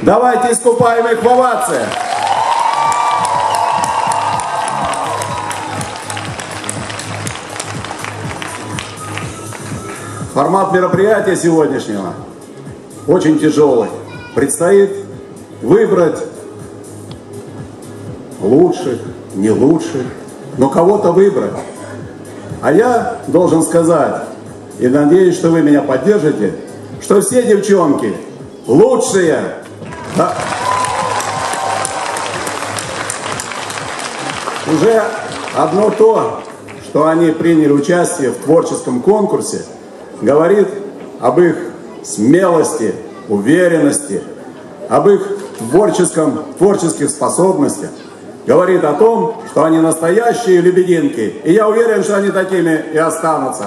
Давайте искупаем их в овациях. Формат мероприятия сегодняшнего очень тяжелый. Предстоит выбрать лучших, не лучших, но кого-то выбрать. А я должен сказать, и надеюсь, что вы меня поддержите, что все девчонки лучшие. Да. Уже одно то, что они приняли участие в творческом конкурсе, говорит об их смелости, уверенности, об их творческих способностях, говорит о том, что они настоящие лебединки. И я уверен, что они такими и останутся.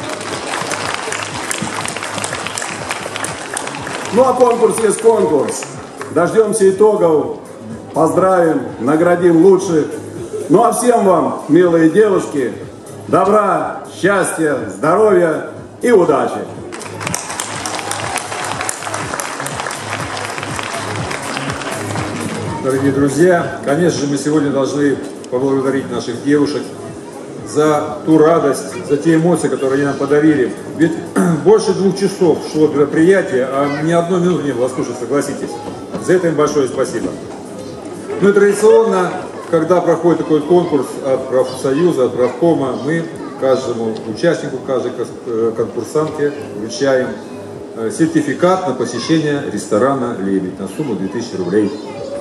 Ну а конкурс есть конкурс. Дождемся итогов, поздравим, наградим лучших. Ну а всем вам, милые девушки, добра, счастья, здоровья и удачи! Дорогие друзья, конечно же, мы сегодня должны поблагодарить наших девушек за ту радость, за те эмоции, которые они нам подарили. Ведь больше 2 часов шло мероприятие, а ни одной минуты не было скучно, согласитесь. За это им большое спасибо. Ну и традиционно, когда проходит такой конкурс от профсоюза, от правкома, мы каждому участнику, каждой конкурсантке вручаем сертификат на посещение ресторана «Лебедь» на сумму 2000 рублей.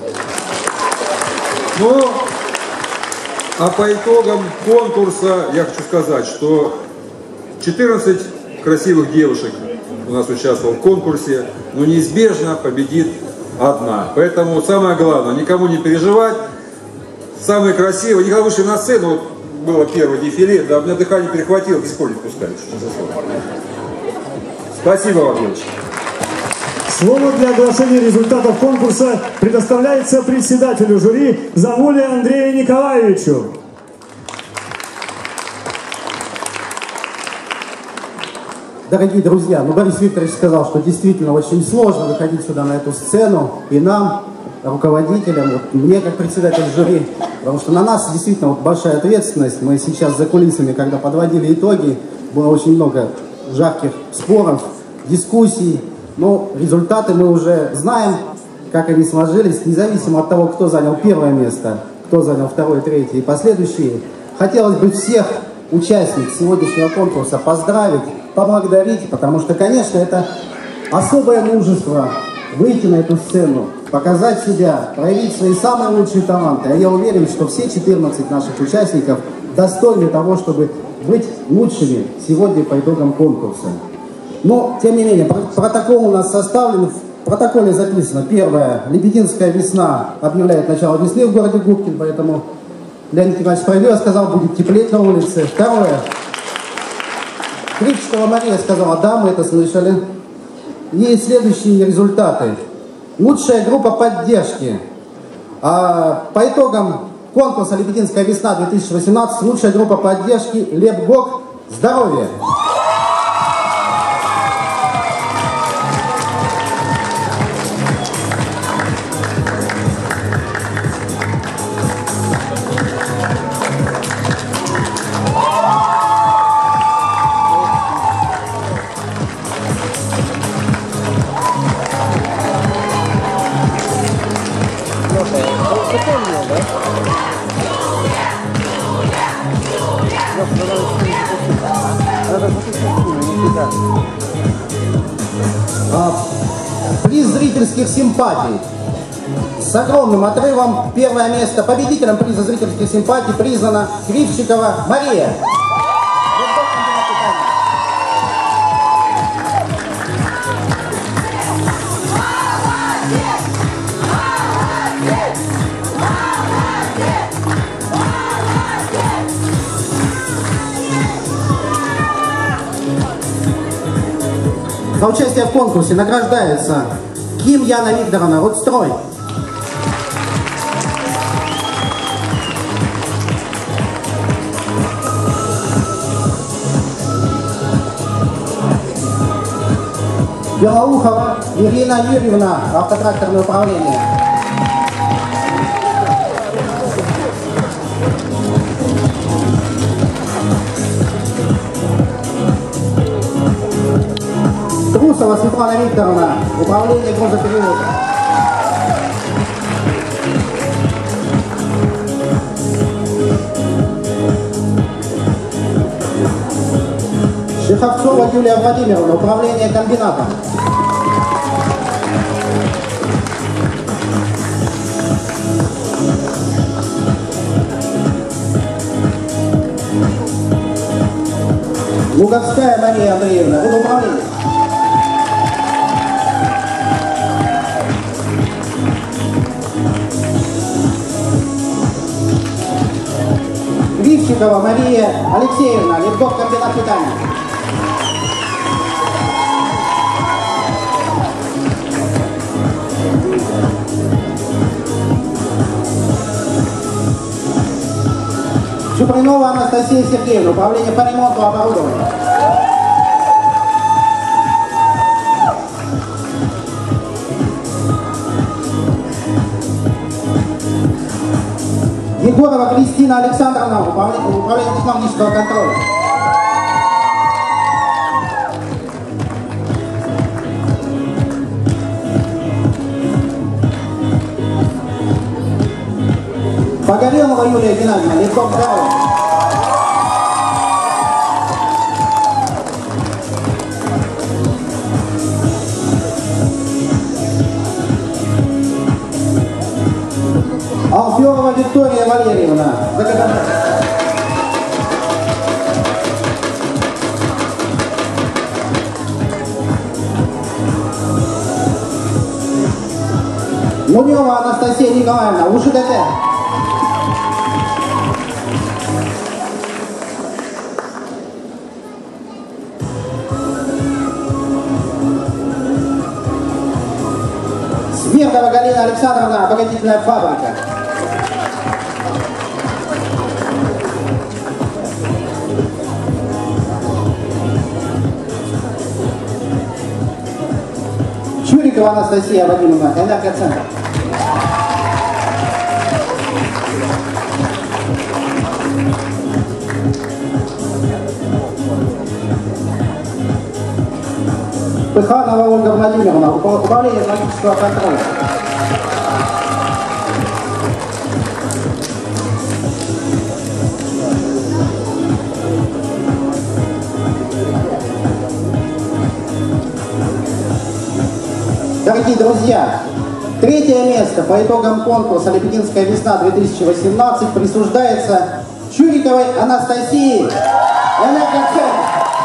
Ну, а по итогам конкурса я хочу сказать, что 14 красивых девушек у нас участвовало в конкурсе, но неизбежно победит одна. Поэтому самое главное, никому не переживать. Самые красивые, никогда вышли на сцену, вот было первое дефиле, да, у меня дыхание перехватило, без поля пускали. Спасибо вам, девочки. Слово для оглашения результатов конкурса предоставляется председателю жюри Замуле Андрею Николаевичу. Дорогие друзья, Борис Викторович сказал, что действительно очень сложно выходить сюда на эту сцену, и нам, руководителям, мне как председатель жюри, потому что на нас действительно большая ответственность. Мы сейчас за кулисами, когда подводили итоги, было очень много жарких споров, дискуссий, но результаты мы уже знаем, как они сложились, независимо от того, кто занял первое место, кто занял второе, третье и последующие. Хотелось бы всех участников сегодняшнего конкурса поздравить, поблагодарить, потому что, конечно, это особое мужество выйти на эту сцену, показать себя, проявить свои самые лучшие таланты. А я уверен, что все 14 наших участников достойны того, чтобы быть лучшими сегодня по итогам конкурса. Но, тем не менее, протокол у нас составлен. В протоколе записано: первое, Лебединская весна объявляет начало весны в городе Губкин, поэтому Леонид Николаевич справедливо сказал, будет теплеть на улице. Второе, Кричкова Мария сказала, да, мы это слышали. И следующие результаты. Лучшая группа поддержки. По итогам конкурса «Лебединская весна 2018» лучшая группа поддержки «Лебгок. Здоровье». Приз зрительских симпатий. С огромным отрывом первое место победителем приза зрительских симпатий признана Кривчикова Мария. За участие в конкурсе награждается Ким Яна Викторовна, Рудстрой. Белоухова Ирина Юрьевна, автотракторное управление. Трусова Светлана Викторовна, управление грузоперевозок. Шеховцова Юлия Владимировна, управление комбинатом. Луговская Мария Андреевна, водоуправление. Гривчикова Мария Алексеевна, легков комбинат питания. Чупринова Анастасия Сергеевна, управление по ремонту оборудования. Егорова Кристина Александровна, управление технологического контроля. Погорелова Юлия Геннадьевна, легком здоровья. Алферова Виктория Валерьевна, законодатель. Мунева Анастасия Николаевна, УШДТ. Смердова Галина Александровна, обогатительная фабрика. Чурикова Анастасия Вадимовна, энергоцентр. Пыханова Ольга Владимировна, управление экономического контроля. Дорогие друзья, третье место по итогам конкурса «Лебединская весна-2018» присуждается Чуриковой Анастасии, энергоцентр.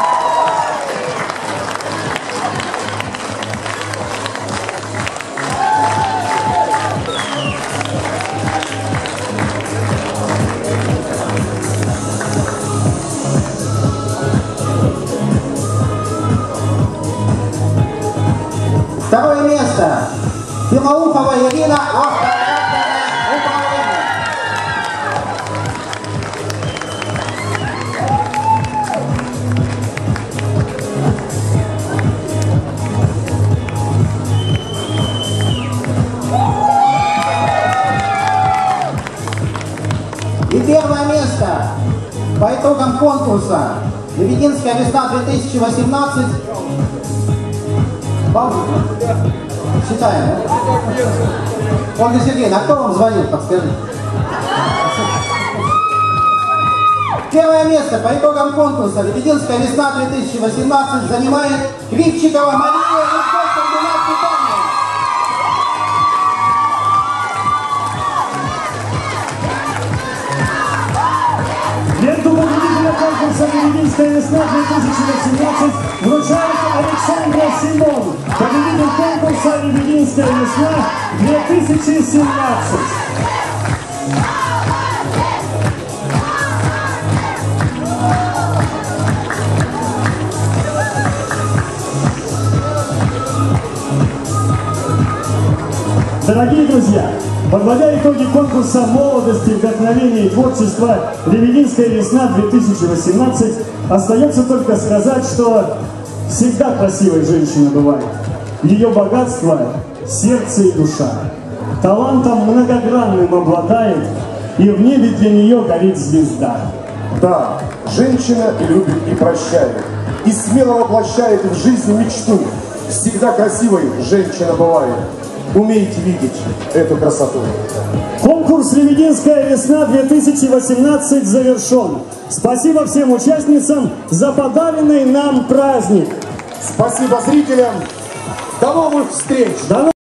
Второе место. Белоухова Ирина, автотракторное управление. И первое место по итогам конкурса «Лебединская весна-2018». Считаем. Ольга Сергеевна, а кто вам звонил? Подскажите. Первое место по итогам конкурса «Лебединская весна-2018» занимает Кривчикова Мария, легком комбинат питания. Ленту победителя конкурса «Лебединская весна-2018» вручает Александра Симон, победитель конкурса «Лебединская весна-2017». Дорогие друзья, подводя итоги конкурса молодости, вдохновения и творчества «Лебединская весна-2018», остается только сказать, что всегда красивой женщиной бывает. ее богатство – сердце и душа. Талантом многогранным обладает, и в небе для нее горит звезда. Да, женщина и любит, и прощает, и смело воплощает в жизни мечту. Всегда красивой женщина бывает. Умейте видеть эту красоту. Конкурс «Лебединская весна-2018» завершен. Спасибо всем участницам за подаренный нам праздник. Спасибо зрителям. До новых встреч!